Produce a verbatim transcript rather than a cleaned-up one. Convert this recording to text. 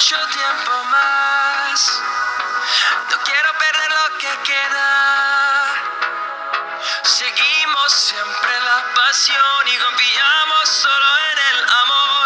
mucho tiempo más. No quiero perder lo que queda. Seguimos siempre la pasión y confiamos solo en el amor.